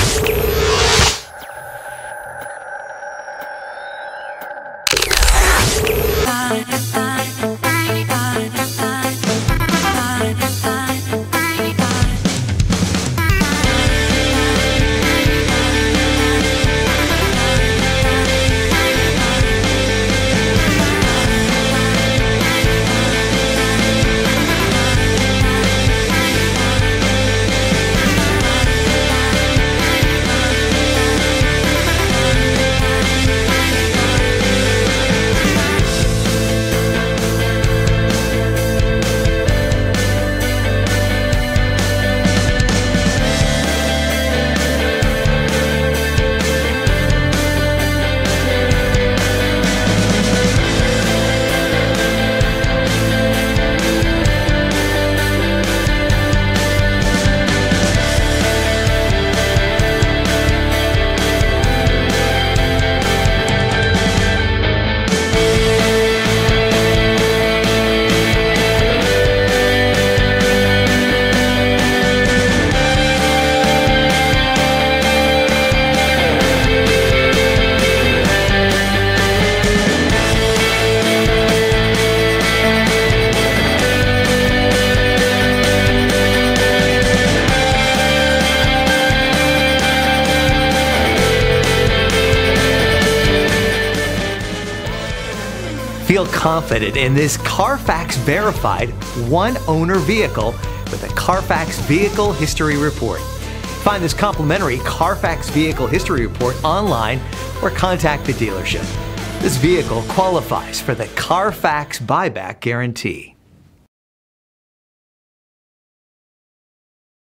Feel confident in this CARFAX verified one-owner vehicle with a CARFAX Vehicle History Report. Find this complimentary CARFAX Vehicle History Report online or contact the dealership. This vehicle qualifies for the CARFAX buyback guarantee.